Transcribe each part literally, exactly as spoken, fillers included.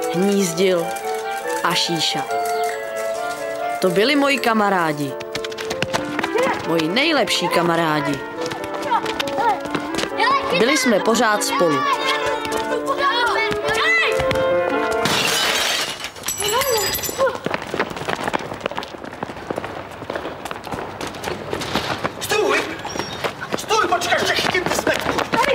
Hnízdil a Šíša. To byli moji kamarádi. Moji nejlepší kamarádi. Byli jsme pořád spolu. Stůj! Stůj, počkej, ještě chytím ty smetku!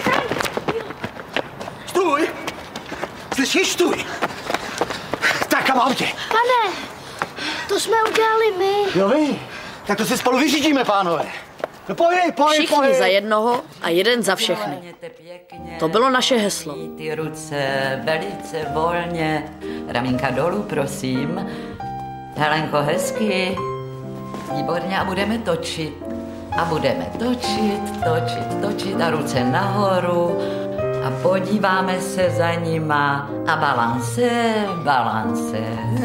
Stůj! Slyšíš, stůj! Tak a mám tě. Pane, to jsme udělali my. Jo vy? Tak to si spolu vyřídíme, pánové. No pojď, pojď, Všichni pojď. za jednoho a jeden za všechny. To bylo naše heslo. Ty ruce velice volně. Ramínka dolů, prosím. Helenko, hezky. Výborně, a budeme točit. A budeme točit, točit, točit a ruce nahoru. A podíváme se za nima. A balance, balance.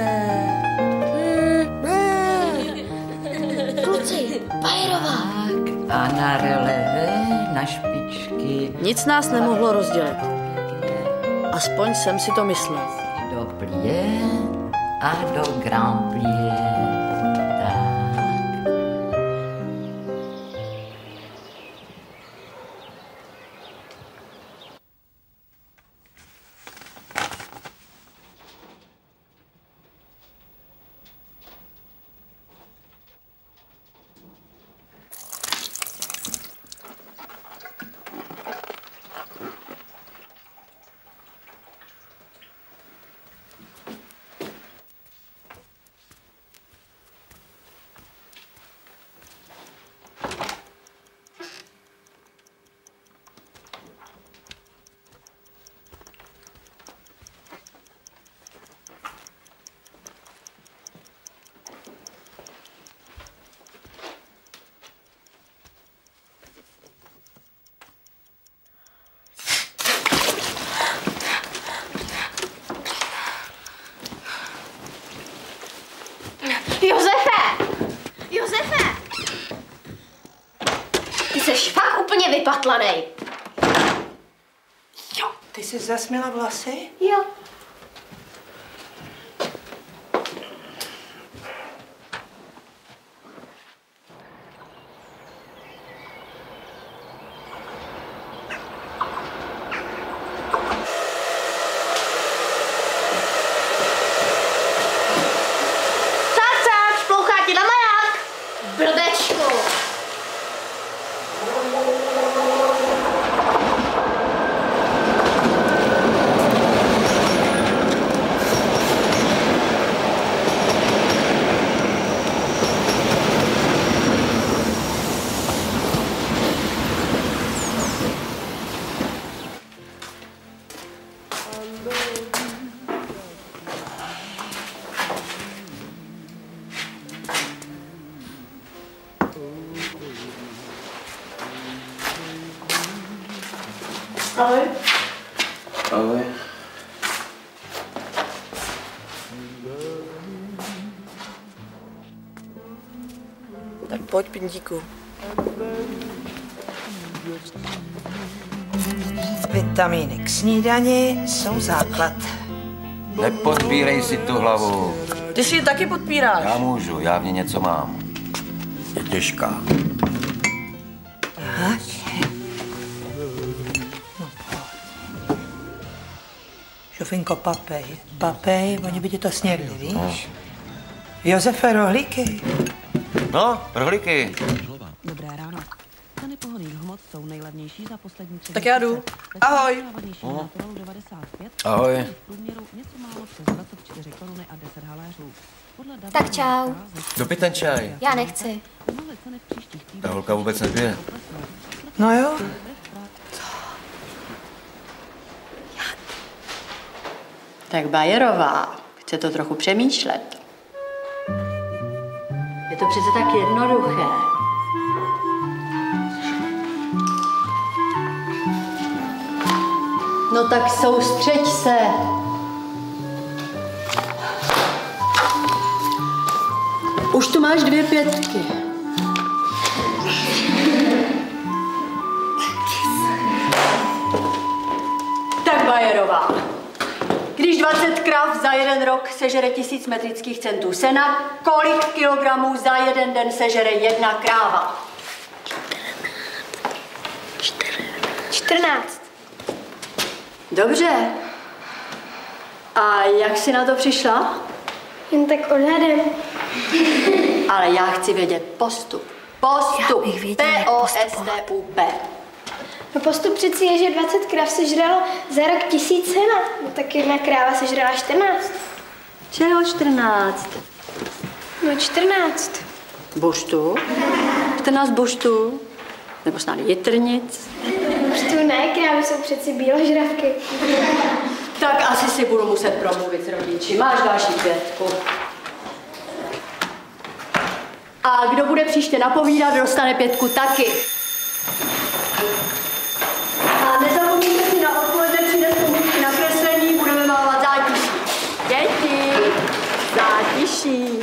Kluci, Bajerová. A na releve, na špičky. Nic nás nemohlo rozdělit. Aspoň jsem si to myslel. Do plie a do grand plie. Tak. Josefe! Josefe! Ty seš fakt úplně vypatlanej. Jo, ty jsi zasměla vlasy? Jo. Brdečku. Ahoj. Ahoj. Tak pojď, Pindíku. Vitamíny k snídani jsou základ. Nepodpírej si tu hlavu. Ty si ji taky podpíráš. Já můžu, já v ní něco mám. Je těžká. Aha. Šufinko, papej. Papej, oni by ti to snědli, víš? No. Josefe, rohlíky. No, rohlíky. Dobré ráno. Ceny pohonných hmot jsou nejlevnější za poslední tři. Tak já jdu. Ahoj. No. Ahoj. Něco málo přes dvacet čtyři koruny a deset haléřů. Tak čau. Dopij ten čaj. Já nechci. Ta holka vůbec nepije. No jo. Tak Bajerová, chce to trochu přemýšlet. Je to přece tak jednoduché. No tak soustřeď se. Už tu máš dvě pětky. Tak Bajerová, Když dvacet krav za jeden rok sežere tisíc metrických centů sena, kolik kilogramů za jeden den sežere jedna kráva? čtrnáct. Dobře. A jak jsi na to přišla? Jen tak odhadem. Ale já chci vědět postup. Postup. Já bych věděla, jak P O S T U P. No postup přeci je, že dvacet kráv sežralo za rok tisíc sena. No tak jedna kráva sežrala čtrnáct. Čeho čtrnáct? No čtrnáct. Buštů? čtrnáct buštů? Nebo snad jitrnic? Prostě ne, krávy jsou přeci bíložravky. Tak asi si budu muset promluvit s rodiči. Máš další pětku. A kdo bude příště napovídat, dostane pětku taky. A nezapomeňte si na odpoledne přijde pomůžky na kreslení, budeme malovat zátiší. Děti, zátiší.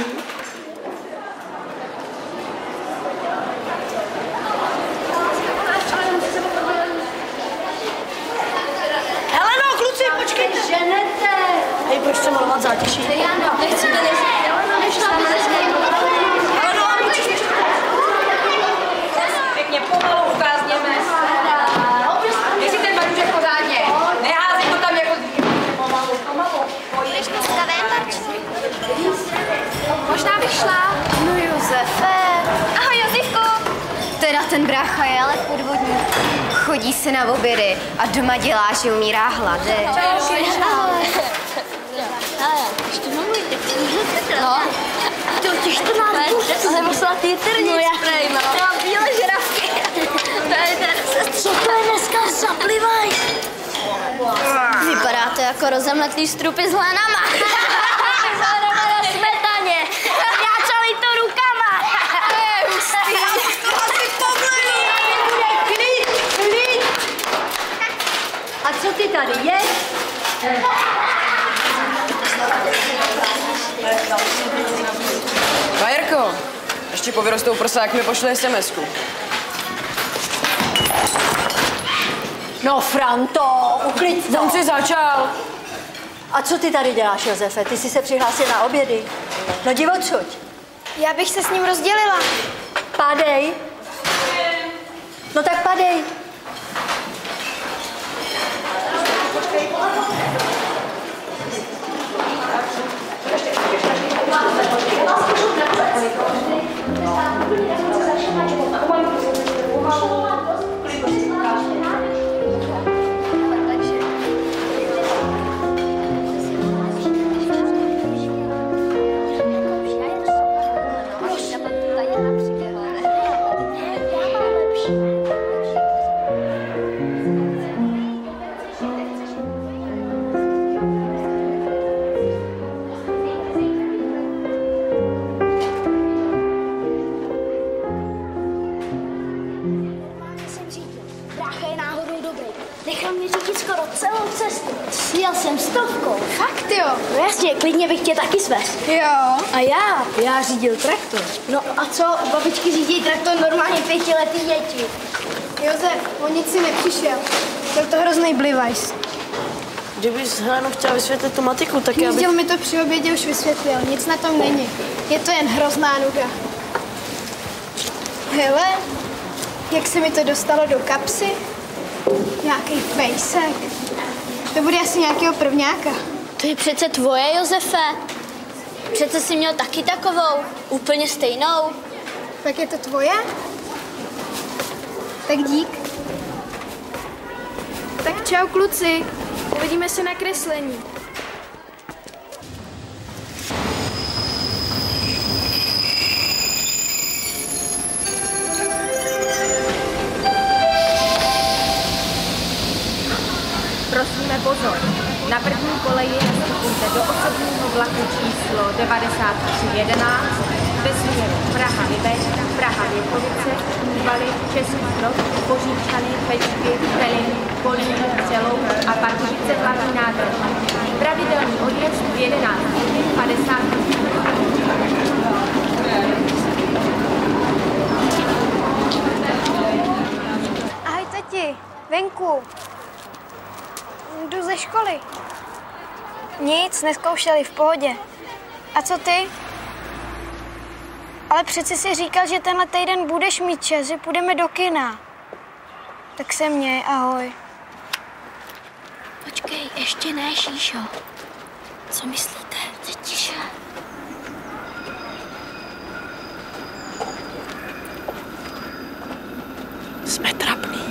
Heleno, kluci, počkejte! Ženete! Hej, proč chce malovat zátiší? Jano, nechci to neřít. Heleno, nešla by se Heleno, můžeš mi Pěkně pomalu ukázněme. Jestli ten baťužek pořádně. Neházej to tam jako dřív. Pomalu, pomalu. Půjdeš na stavem? Možná bych šla. No Josefe. Ahoj Josifko. Teda ten brácha je ale podvodník. Chodí se na obědy a doma dělá, že umírá hlady. Ahoj. Ještě mluvujte. No. To těch to má duši. Ale musela ty trnic. No jak? To mám bílé žravky. To je ten sestři. Co to je dneska zaplivaj? Vypadá to jako rozemletlý strupy s hlenama. Zároveň na smetaně. Já celý to rukama. To je hustý. Klid, klid. A co ty tady je? Bajerko, ještě po vyrostou prsa, jak mi pošle es em esku. No, Franto, uklid to. Jsem si začal. A co ty tady děláš, Josefe? Ty jsi se přihlásil na obědy. No jdi odsud. Já bych se s ním rozdělila. Padej. No tak padej. Jel jsem stovkou. Fakt jo? No jasně, klidně bych tě taky svez. Jo. A já? Já řídil traktor. No a co? Babičky řídí traktor normálně pětiletý děti. Josef, o nic si nepřišel. Byl to hrozný blivajs. Kdybys Heleno chtěla vysvětlit tu matiku, tak já bych... Díl mi to při obědě už vysvětlil. Nic na tom není. Je to jen hrozná nuda. Hele, jak se mi to dostalo do kapsy? Nějaký pejsek. To bude asi nějakého prvňáka. To je přece tvoje, Josefe. Přece jsi měl taky takovou, úplně stejnou. Tak je to tvoje? Tak dík. Tak čau, kluci. Uvidíme se na kreslení. Prosíme pozor. Na první koleji nastupujte do osobního vlaku číslo devadesát tři jedenáct ve směru Praha-Libeň, Praha-Věchovice, Úvaly, Český Krok, Boříčany, Pečky, Peliny, Kolín, Přelouč a Pardubice hlavní nádraží. Pravidelný odjezd v jedenáct hodin padesát minut. Ahoj, tati. Venku. Jdu ze školy. Nic, neskoušeli, v pohodě. A co ty? Ale přeci si říkal, že tenhle týden budeš mít čas, že půjdeme do kina. Tak se měj, ahoj. Počkej, ještě ne, Šíšo. Co myslíte? Teď tiše. Jsme trapný.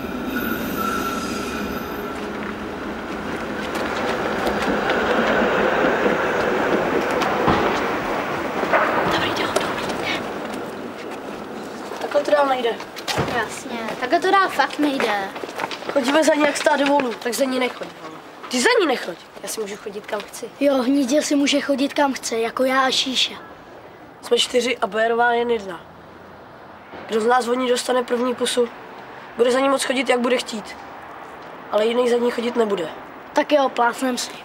Dobrý, jdem, dobrý. Takhle to dál nejde. Jasně, takhle to dál fakt nejde. Chodíme za ní jak stát volu, tak za ní nechoď. Ty za ní nechoď. Já si můžu chodit kam chci. Jo, hnízdě si může chodit kam chce, jako já a Šíša. Jsme čtyři a Bojerová jen jedna. Kdo z nás od ní dostane první pusu, bude za ní moc chodit, jak bude chtít. Ale jiný za ní chodit nebude. Tak jo, plácnem si.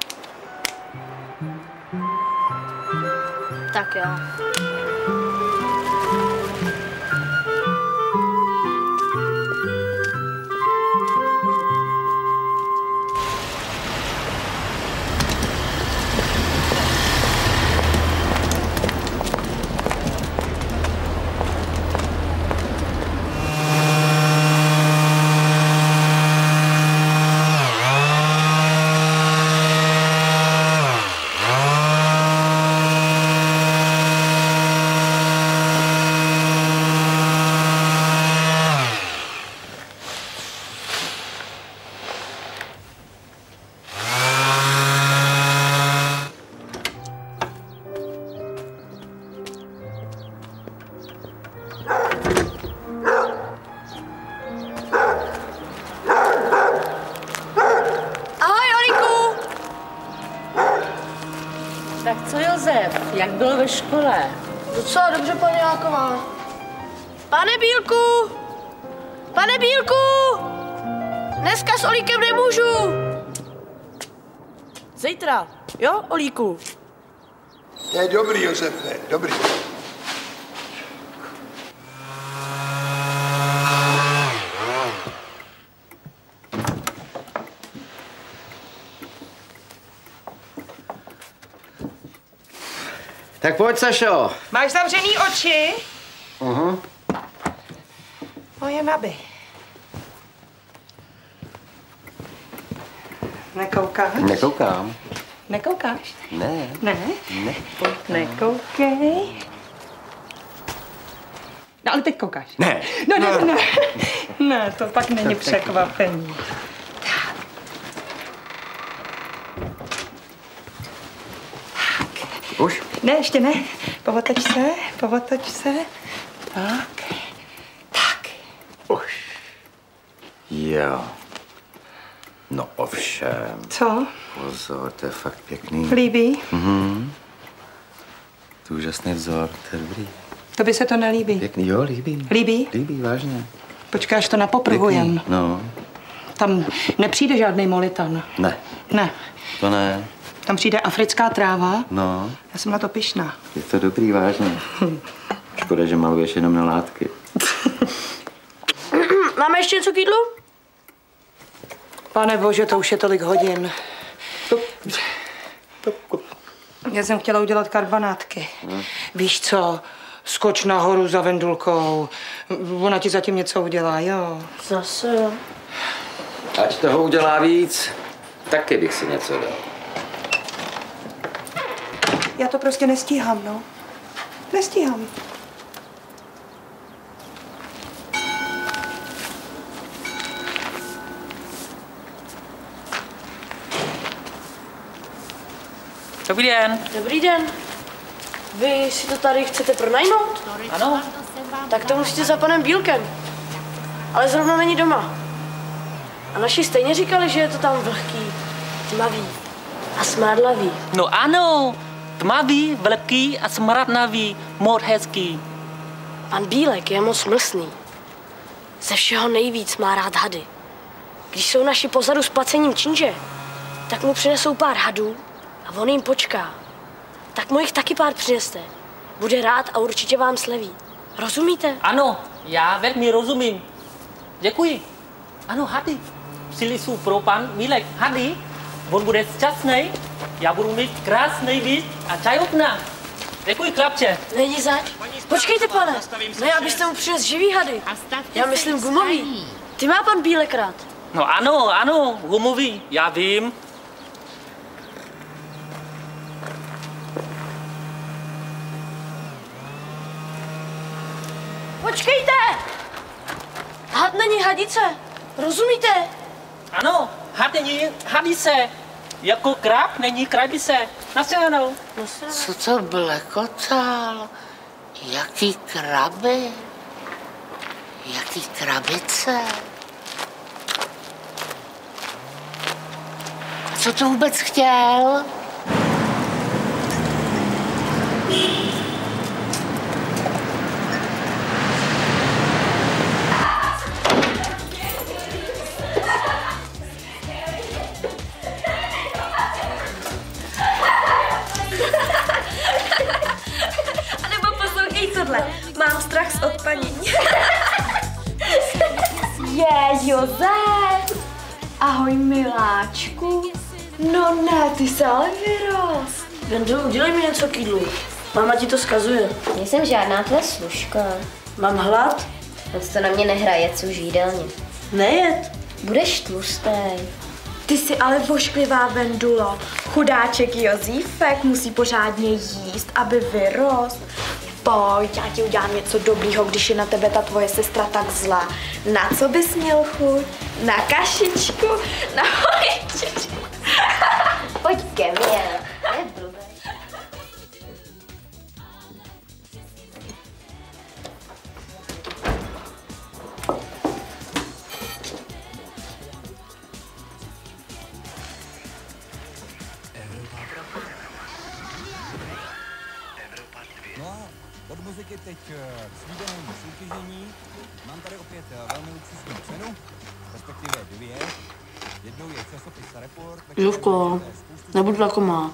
Tak jo. Tak co, Josef, jak bylo ve škole? Docela dobře, paní Jáková. Pane Bílku! Pane Bílku! Dneska s Olíkem nemůžu. Zítra, jo, Olíku? To je dobrý, Josefe, dobrý. Tak pojď, Sašo. Máš zavřený oči? Uh-huh. Moje naby. Nekoukáš? Nekoukám. Nekoukáš? Ne. Ne? Ne. Nekoukej. No, ale teď koukáš. Ne. No, ne, No. ne. Ne, to pak není překvapení. Už? Ne, ještě ne. Povotač se, povotač se. Tak. Tak. Už. Jo. No ovšem. Co? Pozor, to je fakt pěkný. Líbí? Mhm. To je úžasný vzor, to je dobrý. To by se to nelíbí. Pěkný, jo, líbí. Líbí? Líbí, vážně. Počkej, až to napoprhujem. Pěkný, no. Tam nepřijde žádný molitan. Ne. Ne. To ne. Tam přijde africká tráva. No. Já jsem na to pyšná. Je to dobrý, vážně. Škoda, že maluješ jenom na látky. Máme ještě něco k jídlu? Pane bože, to už je tolik hodin. Já jsem chtěla udělat karbanátky. No. Víš co? Skoč nahoru za Vendulkou. Ona ti zatím něco udělá, jo? Zase jo. Ať toho udělá víc, taky bych si něco dal. Já to prostě nestíhám, no. Nestíhám. Dobrý den. Dobrý den. Vy si to tady chcete pronajmout? Ano. Tak to musíte za panem Bílkem. Ale zrovna není doma. A naši stejně říkali, že je to tam vlhký, tmavý a smradlavý. No ano, tmavý, velký a smradlavý, moc hezký. Pan Bílek je moc mlsný. Ze všeho nejvíc má rád hady. Když jsou naši pozadu s placením činže, tak mu přinesou pár hadů a on jim počká. Tak mu jich taky pár přineste. Bude rád a určitě vám sleví. Rozumíte? Ano, já velmi rozumím. Děkuji. Ano, hady. Přili jsou pro pan Bílek hady. On bude šťastný já budu mít krásný byt a čajovna. Děkuji, chlapče. Není zač. Počkejte, pane. Ne, abyste mu přines živý hady. Já myslím gumový. Ty má pan Bílek rád. No ano, ano, gumový, já vím. Počkejte! Had není hadice. Rozumíte? Ano, had není hadice. Jako krab není krabice. Naschledanou. Co to blekotal? Jaký kraby? Jaký krabice? Co to vůbec chtěl? Mám strach z odpanění. Je, Josef! Ahoj, miláčku. No ne, ty se ale vyrost. Vendru, udělej mi něco k jídlu. Máma ti to zkazuje. Nejsem žádná tvé služka. Mám hlad? Moc to na mě nehraje, co v jídelně. Nejet. Budeš tlustej. Ty jsi ale vošklivá, Vendulo. Chudáček Jozífek musí pořádně jíst, aby vyrost. Pojď, já ti udělám něco dobrýho, když je na tebe ta tvoje sestra tak zlá. Na co bys měl chuť? Na kašičku? Na hojčičku? Pojď ke mně. Je blbé. Od muziky teď k slíbenému soutěžení. Mám tady opět velmi luxusní cenu, respektive dvě. Jednou je časopis Report. Žuvko, nebudu jako má.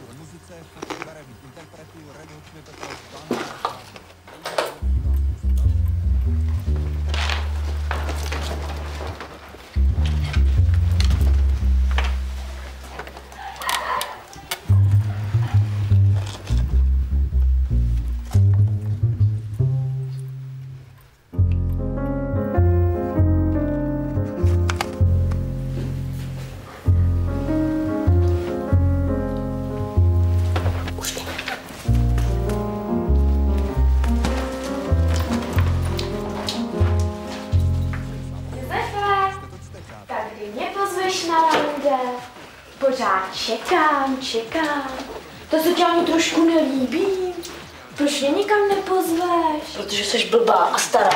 Pořád čekám, čekám. To se ti ani trošku nelíbí. Proč mě nikam nepozveš? Protože jsi blbá a stará.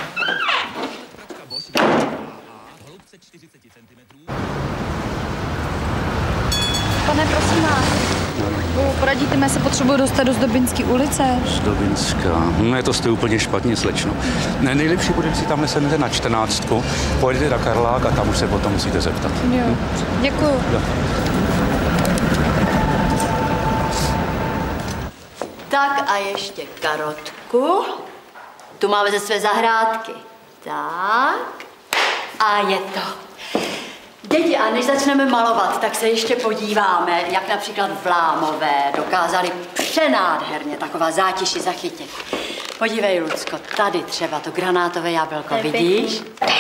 Pane, prosím vás, poradíte mi, se potřebuji dostat do Zdobinské ulice. Zdobinská. No, to jste úplně špatně, slečno. Ne, nejlepší bude, když si tamhle sednete na čtrnáctku, pojedete na Karlák a tam už se potom musíte zeptat. Jo, hm? Děkuju. Jo. Tak a ještě karotku. Tu máme ze své zahrádky. Tak. A je to. Děti, a než začneme malovat, tak se ještě podíváme, jak například Vlámové dokázali přenádherně taková zátiši zachytit. Podívej, Lucko, tady třeba to granátové jablko, vidíš?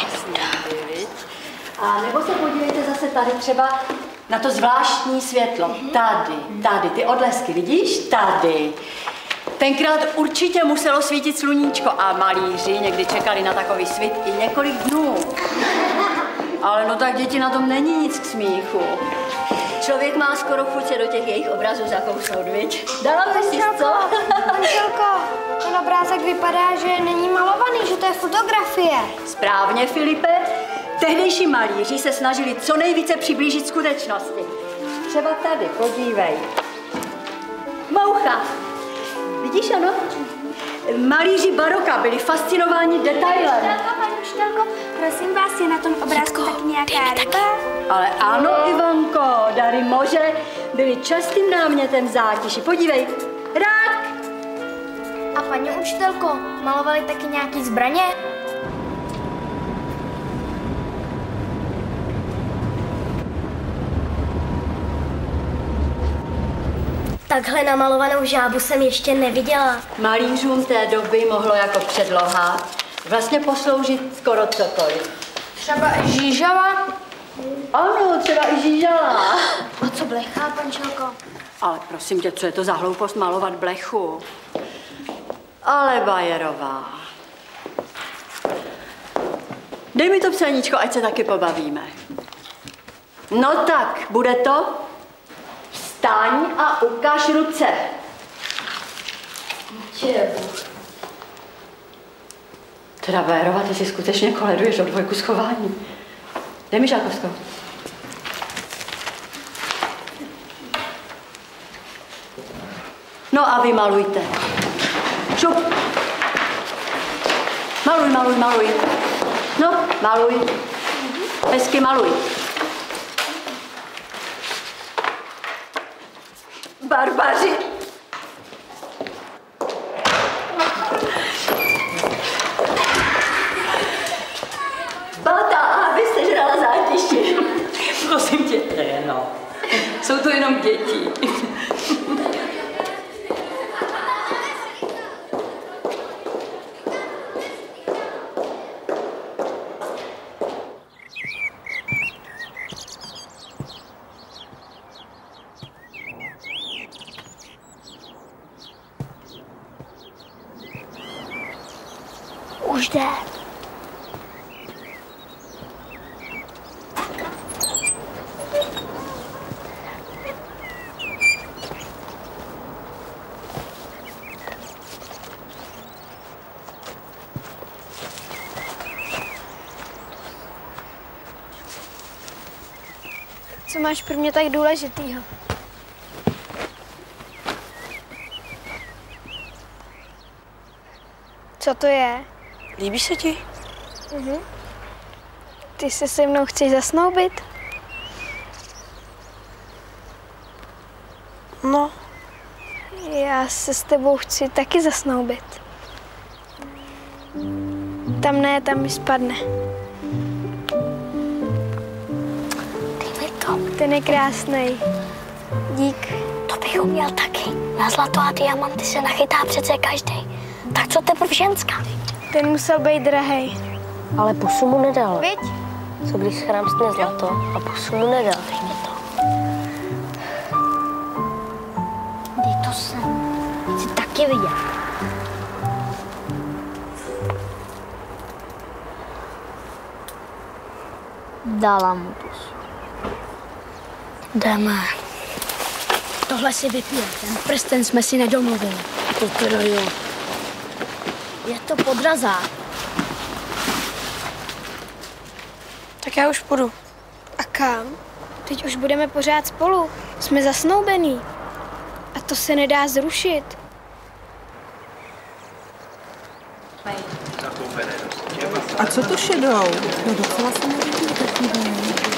A nebo se podívejte zase tady třeba na to zvláštní světlo. Tady, tady, ty odlesky, vidíš? Tady. Tenkrát určitě muselo svítit sluníčko a malíři někdy čekali na takový svit i několik dnů. Ale no tak děti, na tom není nic k smíchu. Člověk má skoro chuť se do těch jejich obrazů zakousnout, viď? Dala bys si, co? Manželko, ten obrázek vypadá, že není malovaný, že to je fotografie. Správně, Filipe. Tehdejší malíři se snažili co nejvíce přiblížit skutečnosti. Třeba tady, podívej. Moucha. Vidíš, ano? Malíři baroka byli fascinováni detailem. Učitelko, paní učitelko, prosím vás, je na tom obrázku tak nějaká ryba? Ale ano, Ivanko, dary moře byly častým námětem zátiši. Podívej, rák. A paní učitelko, malovali taky nějaký zbraně? Takhle namalovanou žábu jsem ještě neviděla. Malířům té doby mohlo jako předloha vlastně posloužit skoro cokoliv. Třeba i žížala? Ano, třeba i žížala. A co blecha, pančelko? Ale prosím tě, co je to za hloupost malovat blechu? Ale Bajerová. Dej mi to psaníčko, ať se taky pobavíme. No tak, bude to? Vstaň a ukáž ruce. Čebu. Teda Bajerová, ty si skutečně koleduješ o dvojku schování. Dej mi žákovskou. No a vy malujte. Šup. Maluj, maluj, maluj. No, maluj. Hezky maluj. Barbaři. Bata, a vy jste žrala zátiši. Prosím tě, ne, no. Jsou to jenom děti. Už jde. Co máš pro mě tak důležitýho? Co to je? Líbí se ti? Mhm. Ty se se mnou chceš zasnoubit? No. Já se s tebou chci taky zasnoubit. Tam ne, tam mi spadne. Dej mi to. Ten je krásný. Dík. To bych uměl taky. Na zlato a diamanty se nachytá přece každý. Tak co teprve ženská? Ten musel být drahej. Ale pusu mu nedal. Viď? Co když schrámstne zlato a pusu mu nedal? Dej mi to. Dej to sem. Chci taky vidět. Dala mu pusu. Jdeme. Tohle si vypije. Ten prsten jsme si nedomluvili. To teda jo. Je to podrazák. Tak já už půjdu. A kam? Teď už budeme pořád spolu. Jsme zasnoubení. A to se nedá zrušit. A co to šedou? No docela se nevidí takový.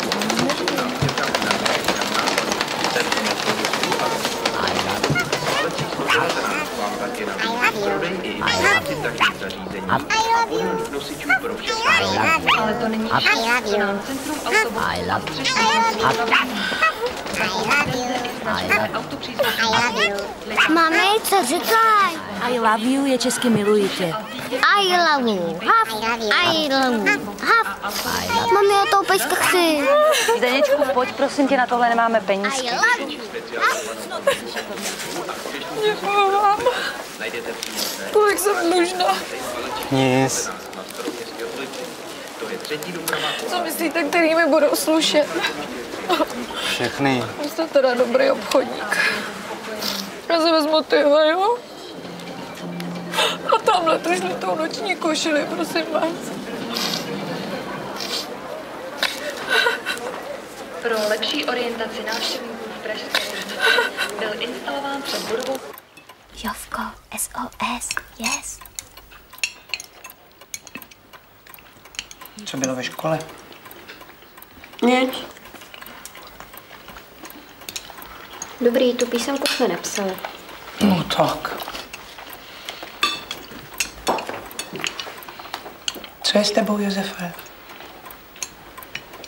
Ale to není nám centrum autobusů. Mami, co říkaj? I love you je česky miluji tě. I love you. Hav. I love you. Hav. Mami, já to opět chci. Zdeněčku, pojď, prosím tě, na tohle nemáme penízky. I love you. Děkuju vám. Kolik jsem dlužná? Nic. Co myslíte, který mi budou slušet? Všechny. Vy jste teda dobrý obchodník. Já si vezmu tyhle, jo? A tamhle tu žlutou noční košili, prosím vás. Pro lepší orientaci návštěvníků v pražské tržnici byl instalován před budovou. Jovko, S O S, yes. Co bylo ve škole? Nic. Dobrý, tu písemku jsme nepsali. No tak. Co je s tebou, Josefe?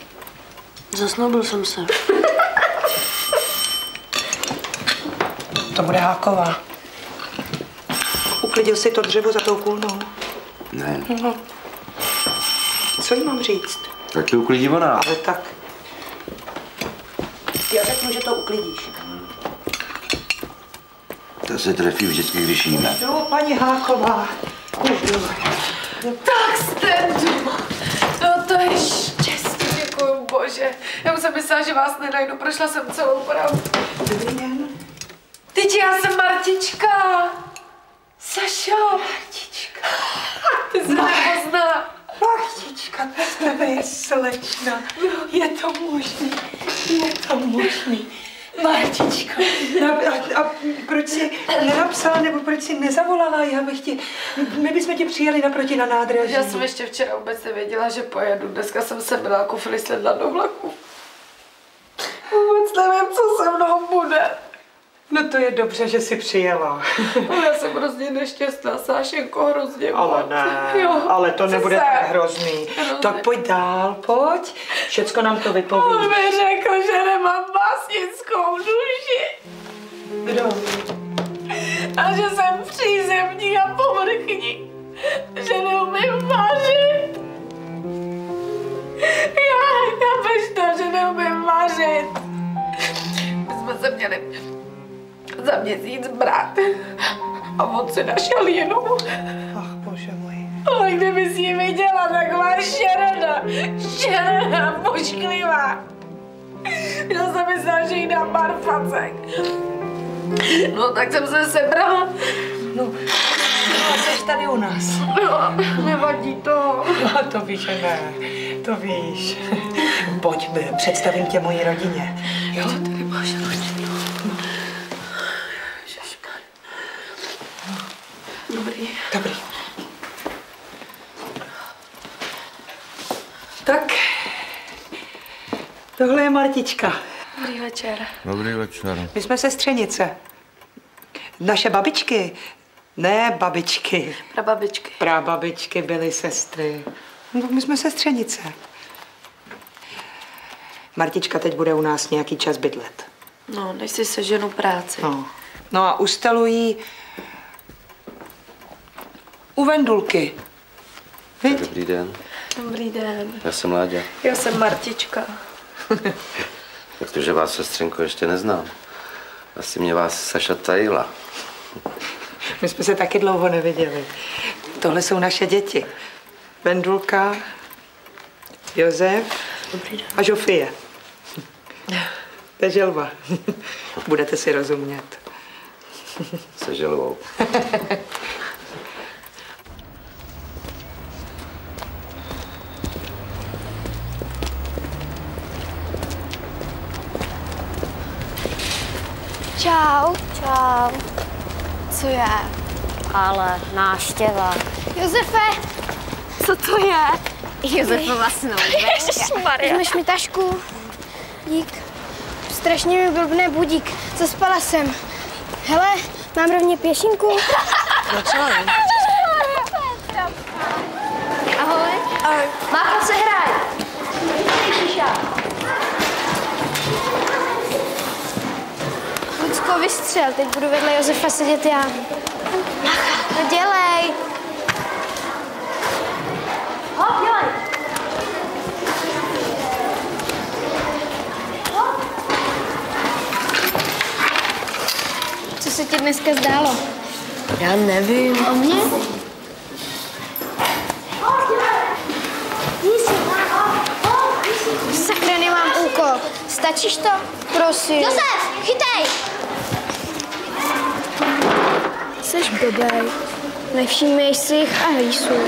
Zasnoubil jsem se. To bude Háková. Uklidil si to dřevo za tou kůlnou? Ne. No. Co jí mám říct? Tak to uklidí ona. Ale tak. Já řeknu, že to uklidíš. To se trefí vždycky, když jíme. No, paní Háková. Tak jste doma. No to je štěstí, děkuju bože. Já už jsem myslela, že vás nenajdu, prošla jsem celou pravdu. Dobrý den. Teď já jsem Martička. Sašo. Martička. Ty jsi nepoznala. Martička, to tebe je slečna. Je to možný. Je to možný. Martičko, no, a, a proč jsi nenapsala, nebo proč jsi nezavolala? Já bych ti, my bychom tě přijeli naproti na nádraží. Já jsem ještě včera vůbec nevěděla, že pojedu. Dneska jsem sebrala kufry, sedla do vlaku. Vůbec nevím, co se mnou bude. No to je dobře, že jsi přijela. No, já jsem hrozně nešťastná, Sášenko, hrozně Ale moc. ne, Jo, ale to nebude se? tak hrozný. hrozný. Tak pojď dál, pojď. Všecko nám to vypoví. On mi řekl, že nemám básnickou duši. Kdo? A že jsem přízemní a povrchní. Že neumím vařit. Já, chápeš to, že neumím vařit. My jsme se měli za měsíc brát. A on si našel jinou. Ach, bože můj. Ale kdyby jsi ji viděla, taková šerena, šerena, pošklivá. Já jsem myslela, že jí dám barfacek. No, tak jsem se sebrala. No, no jsi tady u nás. No, nevadí to. No, to víš, že ne. To víš. Pojď, představím tě mojí rodině. Jo? Co tady máš rodinu? Dobrý. Dobrý. Tak, tohle je Martička. Dobrý večer. Dobrý večer. My jsme sestřenice. Naše babičky, ne babičky. Prababičky. Prababičky byly sestry. No, my jsme sestřenice. Martička teď bude u nás nějaký čas bydlet. No, než si seženu práci. No, no a ustalují u Vendulky. Víš? Dobrý den. Dobrý den. Já jsem Láďa. Já jsem Martička. Protože vás, sestřenko, ještě neznám. Asi mě vás Saša tajila. My jsme se taky dlouho neviděli. Tohle jsou naše děti. Vendulka, Josef a Žofie. To je želva. Budete si rozumět. Se želvou. Čau. Čau. Co je? Ale návštěva. Josefe! Co to je? Josefova snoubečka. Ježišmarja. Vezmeš mi tašku? Dík. Strašně mi blbne budík. Zaspala jsem. Hele, mám rovně pěšinku. No co? Ahoj. Ahoj. Máko, se hraj. Lucko, vystřel. Teď budu vedle Josefa sedět já. No dělej. Hop, dělej. Co se ti dneska zdálo? Já nevím. O mě? Sakra, nemám úkol. Stačíš to? Prosím. Josef, chytej! Jseš blbej. Nevšímej si jich a hýsu.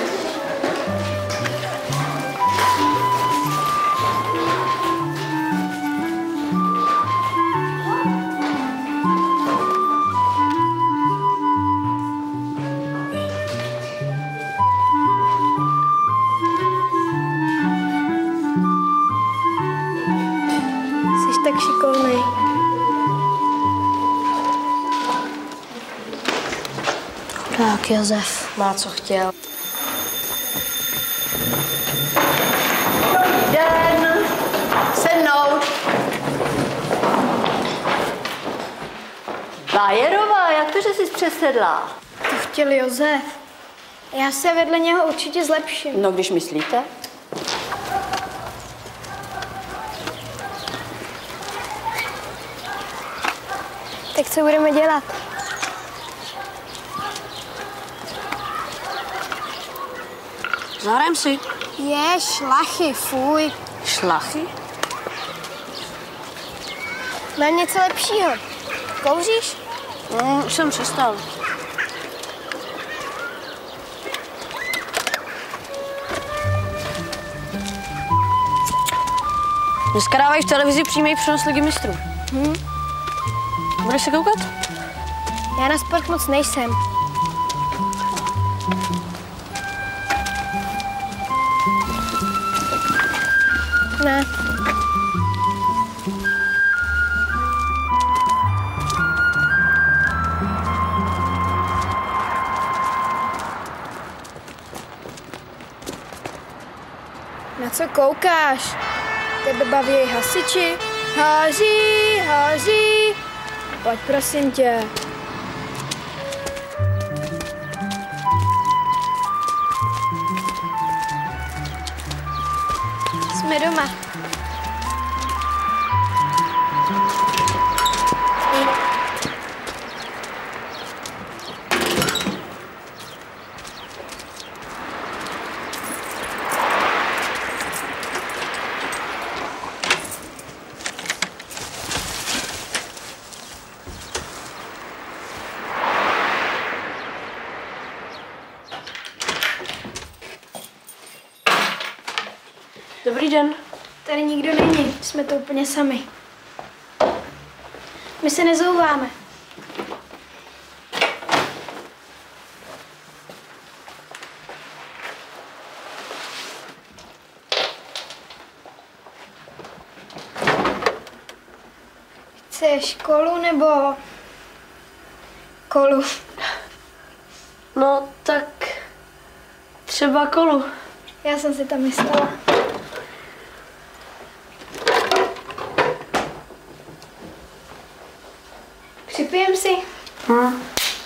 Jsi tak šikovnej. Tak, Josef. Má co chtěl. Dobrý den. Sednout. Bajerová to, že jsi přesedla? To chtěl Josef. Já se vedle něho určitě zlepším. No, když myslíte? Tak co budeme dělat? Zahrajeme si. Je, šlachy, fuj. Šlachy? Mám něco lepšího. Kouříš? No, už jsem přestal. Dneska dávají v televizi přímý přenos Ligy mistrů. Hm? Budeš se koukat? Já na sport moc nejsem. Ne. Na co koukáš? Tebe baví hasiči? Hoří, hoří. Pojď, prosím tě. Jsme doma. Dobrý den. Tady nikdo není, jsme to úplně sami. My se nezouváme. Chceš kolu nebo kolu? No, tak třeba kolu. Já jsem si to myslela. Připijem si? Hm.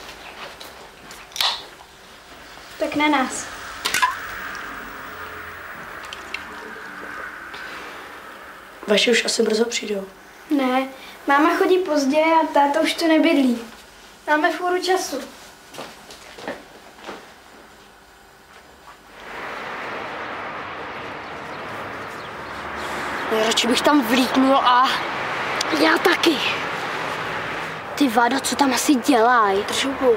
Tak na nás. Vaši už asi brzo přijdou. Ne, máma chodí pozdě a táta už tu nebydlí. Máme fůru času. Radši bych tam vlítnul a... Já taky. Ty vado, co tam asi dělají? Držu.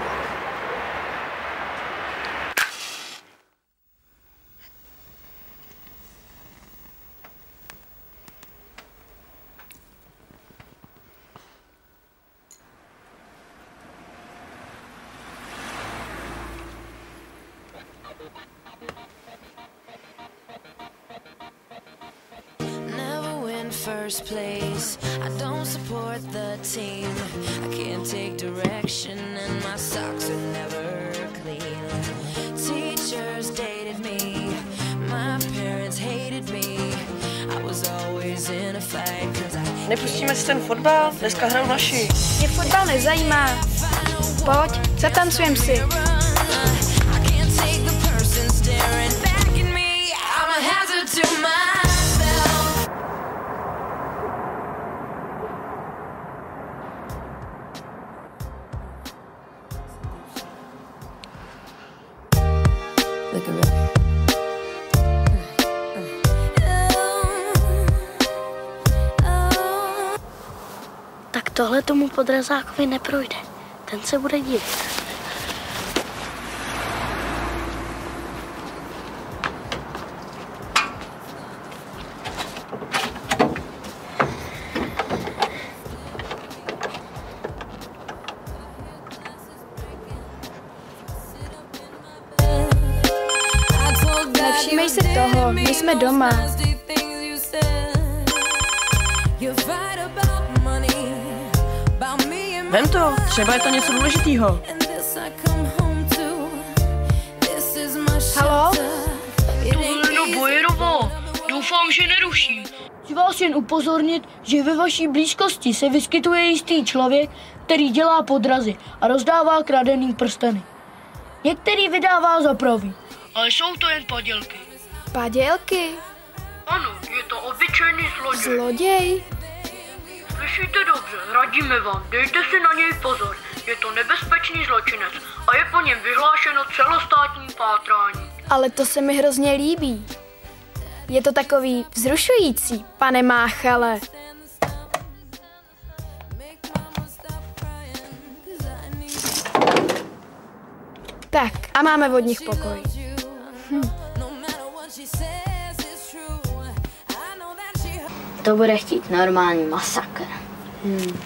First place, I don't support the team. I can't take direction and my socks are never clean. Teachers dated me, my parents hated me. I was always in a fight cause I... Nepustíme si ten fotbal, dneska hrajou naši. Mě fotbal nezajímá. Pojď, zatancujem si. Tak tohle tomu podrazákovi neprojde. Ten se bude divit. Nevšímej se toho, my jsme doma. Vem to, třeba je to něco důležitýho. Halo? To Heleno Bojerovo, doufám, že neruším. vás jen upozornit, že ve vaší blízkosti se vyskytuje jistý člověk, který dělá podrazy a rozdává kradený prsteny. Některý vydává za pravý, ale jsou to jen padělky. Padělky? Ano, je to obyčejný zloděj. Zloděj? Slyšíte dobře, radíme vám, dejte si na něj pozor. Je to nebezpečný zločinec a je po něm vyhlášeno celostátní pátrání. Ale to se mi hrozně líbí. Je to takový vzrušující, pane Máchale. Tak, a máme od nich pokoj. Hm. To bude chtít normální masakr. Hmm.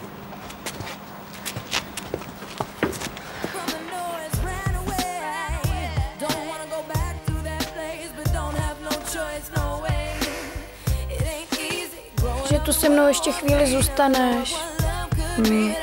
Že tu se mnou ještě chvíli zůstaneš. Hmm.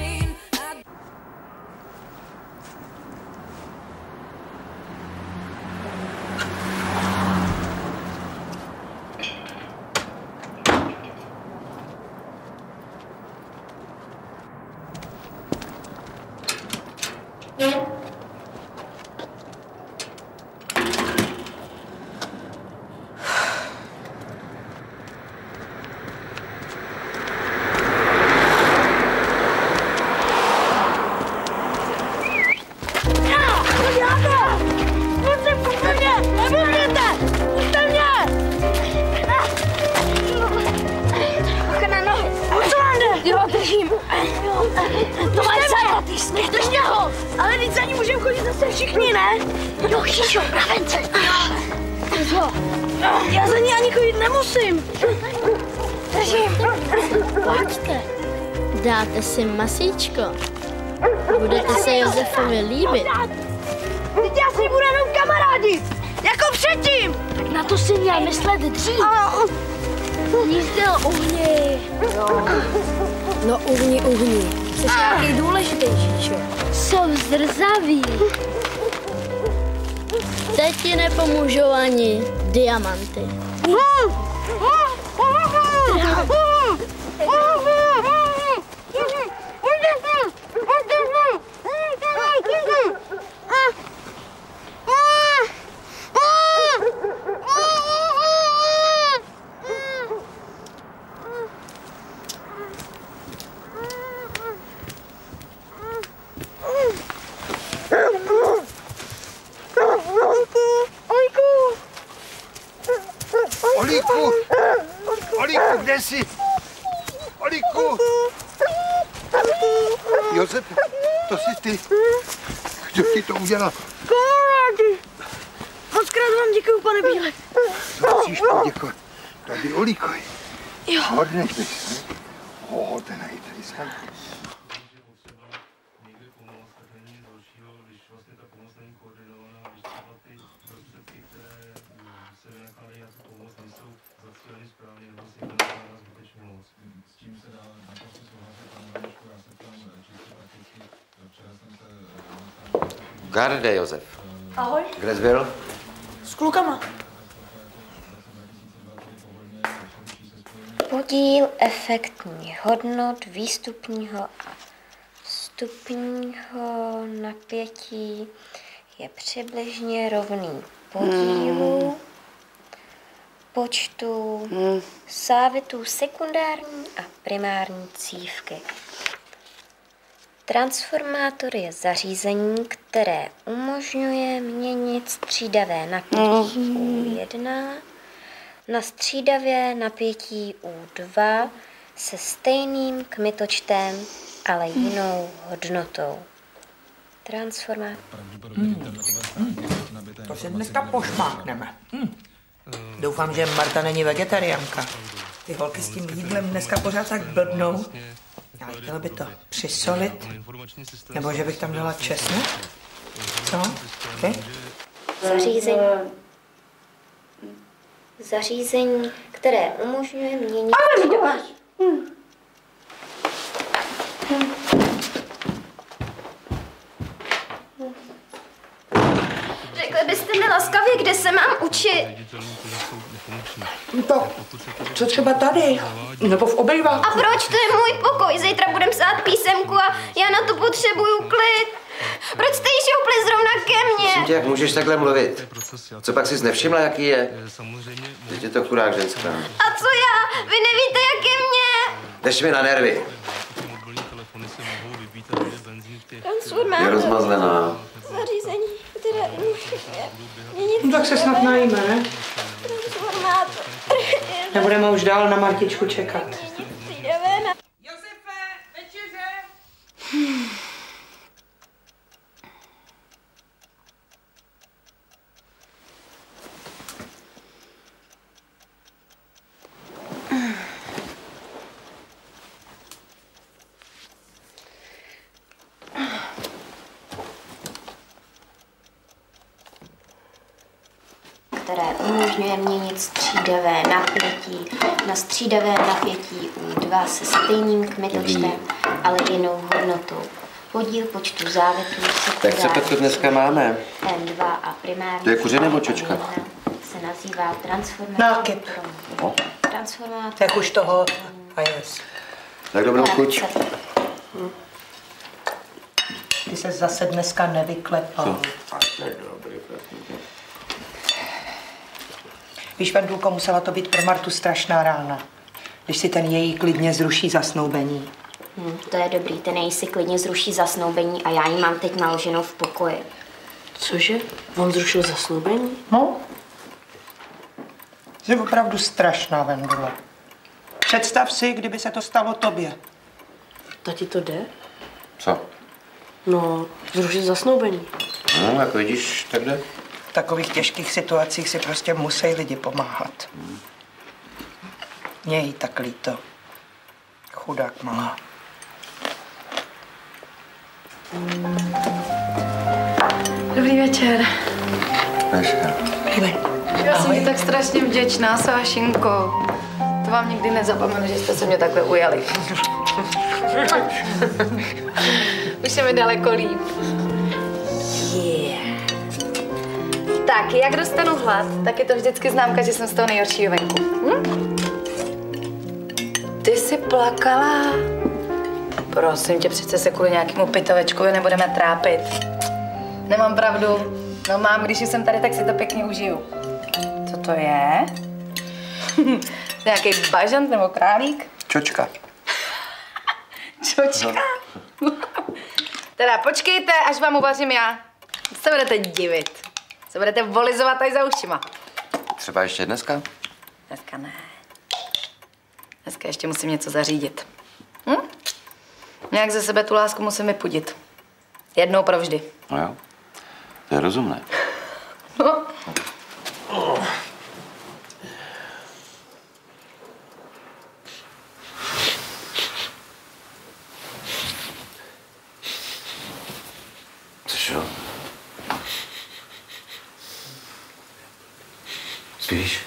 Já za ní ani chodit nemusím. Držím. Pojďte. Dáte si masíčko. Budete se Josefovi líbit. Teď já si budu jenom kamarádi. Jako předtím. Tak na to si měl myslet dřív. Jízdil uhni. No, no uhni, uhni. Jsi nějaký důležitější, čo? Jsou zrzaví. Teď ti nepomůžou ani diamanty. Olíku! Olíku, kde jsi? Olíku! Josef, to jsi ty. Kdo ti to udělal? Kamarádi! Moc krát vám děkuju, pane Bílek. Musíš poděkovat. Tady Olíkovi. Jo. Hodně bys. O, ten je tady sám. Garde, Josef. Ahoj. Kde jsi byl? S klukama. Podíl efektních hodnot výstupního a vstupního napětí je přibližně rovný podílu počtu sávitů sekundární a primární cívky. Transformátor je zařízení, které umožňuje měnit střídavé napětí U jedna na střídavé napětí U dva se stejným kmitočtem, ale jinou hodnotou. Transformátor. Hmm. Hmm. To se dneska pošmákneme. Hmm. Doufám, že Marta není vegetariánka. Ty holky s tím jídlem dneska pořád tak blbnou. Ale chtěla by to přisolit, nebo že bych tam dala česnek? Co? Okay. Zařízení. Zařízení, které umožňuje měnit... Hmm. Řekli byste mi laskavě, kde se mám učit? To, co třeba tady? Nebo v obejváku? A proč to je můj pokoj? Zítra budem psát písemku a já na to potřebuju klid. Proč jste ji šoupli zrovna ke mně? Prosím tě, jak můžeš takhle mluvit? Co pak jsi nevšimla, jaký je? Teď je to chudák ženská. A co já? Vy nevíte, jak je mě? Jdeš mi na nervy. Transformátor. Je rozmazlená. Zařízení, které No, tak se snad najíme, ne? Transformátor. Nebudeme už dál na Martičku čekat. Josefe, večeře! Které umožňuje měnit střídavé napětí na střídavé napětí U dva se stejným kmitočtem, ale jinou hodnotou. Podíl počtu závětů Tak co Petko dneska máme? N dva a primární To je kuře nebo čočka? se nazývá transformátor. Nákyp. No. Transformátor. Tak už toho a jest. Tak dobrou chuť. Ty se zase dneska nevyklepal. Víš, Vendulko, musela to být pro Martu strašná rána, když si ten její klidně zruší zasnoubení. Hm, to je dobrý, ten její si klidně zruší zasnoubení a já ji mám teď naloženou v pokoji. Cože? On zrušil zasnoubení? No. Jsi opravdu strašná, Vendula. Představ si, kdyby se to stalo tobě. Tati to jde? Co? No, zrušit zasnoubení. No, jak vidíš, tak jde. V takových těžkých situacích si prostě musí lidi pomáhat. Mně jí tak líto. Chudák malá. Dobrý večer. Večer. Já jsem ti tak strašně vděčná, Sášinko. To vám nikdy nezapomenu, že jste se mě takhle ujali. Už se mi daleko líp. Yeah. Tak, jak dostanu hlad, tak je to vždycky známka, že jsem z toho nejhoršího venku. Hm? Ty jsi plakala? Prosím tě, přece se kvůli nějakému pitovečkovi nebudeme trápit. Nemám pravdu. No mám, když jsem tady, tak si to pěkně užiju. Co to je? Nějaký bažant nebo králík? Čočka. Čočka? Teda počkejte, až vám uvařím já. Se budete divit. Se budete volizovat tady za ušima. Třeba ještě dneska? Dneska ne. Dneska ještě musím něco zařídit. Hm? Nějak ze sebe tu lásku musím vypudit. Jednou provždy. No jo, to je rozumné. No. Oh. Cože? Spíš?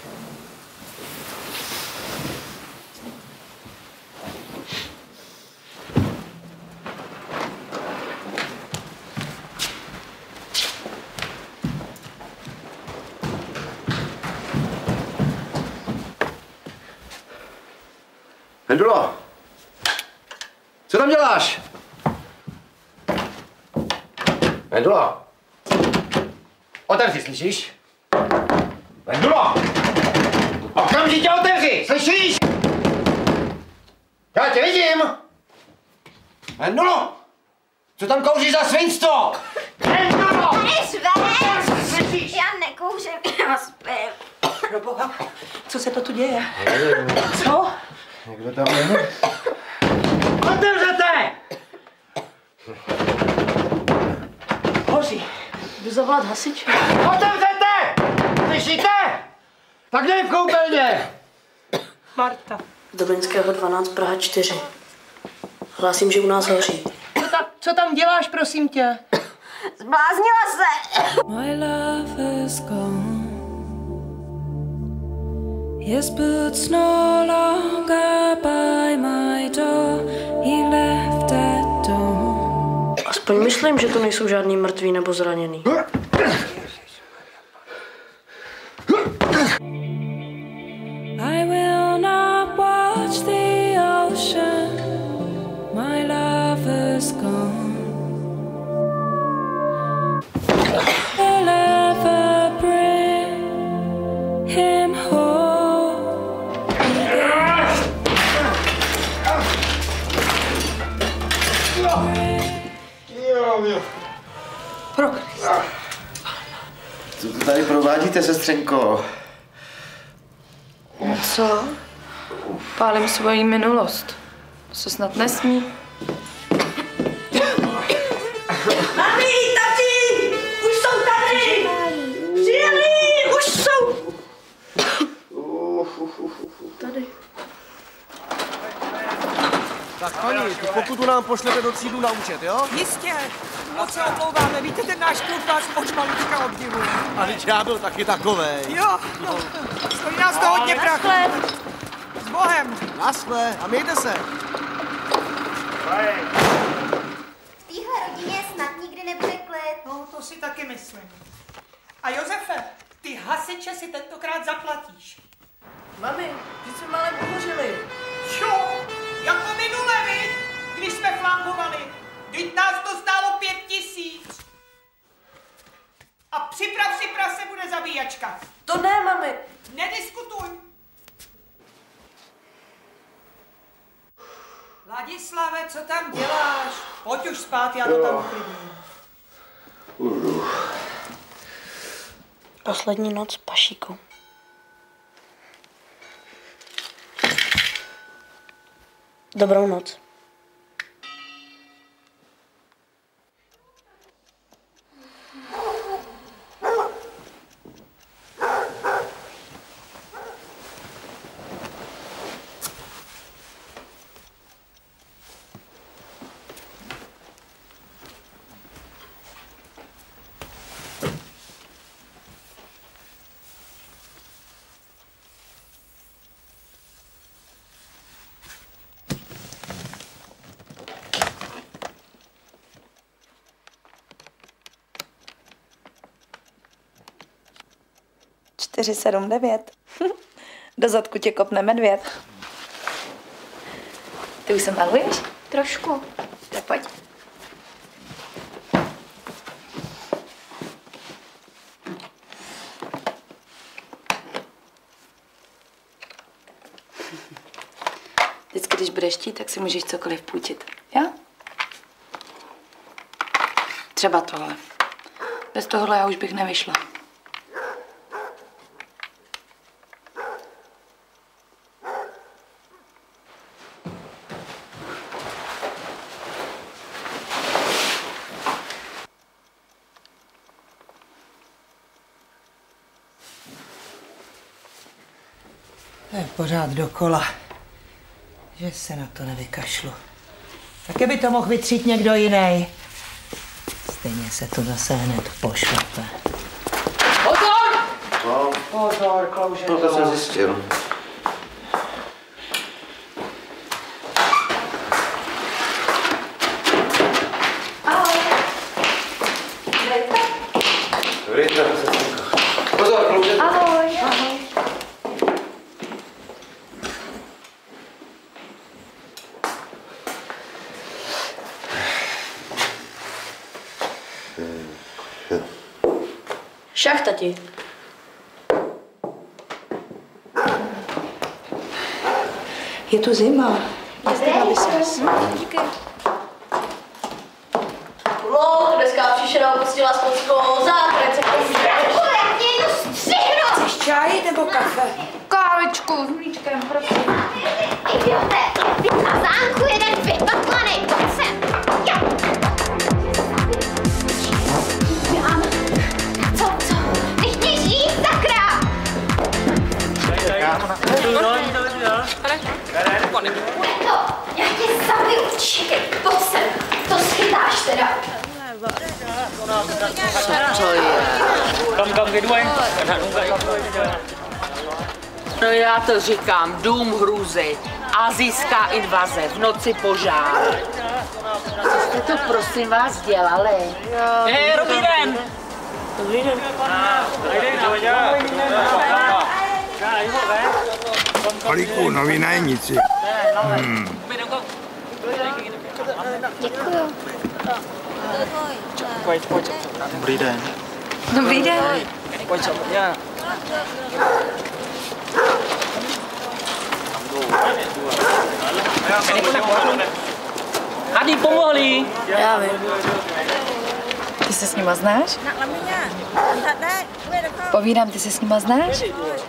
Vendulo, co tam děláš? Vendulo, otevři, slyšíš? Vendulo, okamžitě otevři, slyšíš? Já tě vidím. Vendulo, co tam kouříš za svinstvo? Vendulo! Slyšíš? Já nekouřím, já spím. Proboha, co se to tu děje? Nevím. Co? Někdo tam je? Otevřete! Hoří. Jdu zavolat hasiče. Otevřete! Slyšíte? Tak dej v koupelně! Marta. Dobrinského dvanáct, Praha čtyři. Hlásím, že u nás hoří. Co tam, co tam děláš, prosím tě? Zbláznila se! My love is gone. His boots no longer by my door. He left at dawn. Aspoň myslím, že to nejsou žádný mrtví nebo zraněný. nepálíte, sestřenko. Co? Pálím svoji minulost. To se snad nesmí. Mami, tati! Už jsou tady! Přijeli! Už jsou! Tady. Tak paní, tu pokutu nám pošlete do třídu na účet, jo? Jistě, moc se omlouváme, víte, ten náš klub vás od malička obdivuje. A teď já byl taky takovej. Jo, no, stojí nás to hodně prachu. S Bohem. Naschle a mějte se. V téhle rodině snad nikdy nebude klid. No, to si taky myslím. A Josefe, ty hasiče si tentokrát zaplatíš. Mami, když jsme malé pohořili. Jo, jako minule, vy, když jsme flankovali. Vždyť nás to stálo pět tisíc. A připrav si prase, bude zabíjačka. To ne, mami. Nediskutuj. Ladislave, co tam děláš? Pojď už spát, já to tam uklidním. Poslední noc, Pašíku. Dobrou noc. čtyři sedm devět. Do zadku tě kopne medvěd. Ty už se maluješ? Trošku. Tak pojď. Vždycky, když budeš chtít, tak si můžeš cokoliv půjčit. Jo? Třeba tohle. Bez tohohle já už bych nevyšla. To je pořád dokola, že se na to nevykašlu. Také by to mohl vytřít někdo jiný. Stejně se to zase hned pošlape. Pozor! No, Pozor, klouže. no to jsem zjistil. Ahoj. Dobrý den, sestřenko. Pozor, klouže. Ahoj. Ahoj. Šach, tati. Je tu zima. Dostala ses. Díky. Loh, dneska přišel, opustila spodskou, zákrát se Chceš čaj nebo kafe? Kávičku s mlíčkem, prosím. Idiote, ty na zámku jeden vypatlaný, pojď sem. Jan, co, co? Nechtěš jít, sakra! To, já tě zabiju, čekej, pojď sem. To schytáš teda. Co to je? Cầm cầm cái đuôi, cẩn thận không gãy. No já to říkám, dům hrůzy, asijská invaze, v noci požár. Co jste to prosím vás dělali? Ê, dobrý den. Dobrý den. Halíku, nový nájemníci. Hmm. Děkuju. Pojď, pojď. Dobrý den. Dobrý den. Pojď, já. Hady, pomohli. Já vím. Ty se s nima znáš? Povídám, ty se s nima znáš?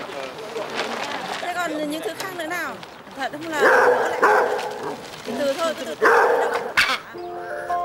Còn những thứ khác nữa nào? Thật không là từ thôi, từ từ.